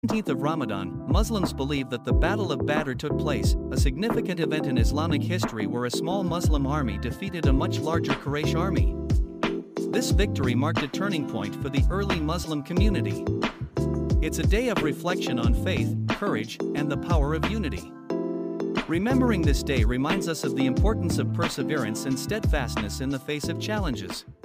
17th of Ramadan, Muslims believe that the Battle of Badr took place, a significant event in Islamic history where a small Muslim army defeated a much larger Quraysh army. This victory marked a turning point for the early Muslim community. It's a day of reflection on faith, courage, and the power of unity. Remembering this day reminds us of the importance of perseverance and steadfastness in the face of challenges.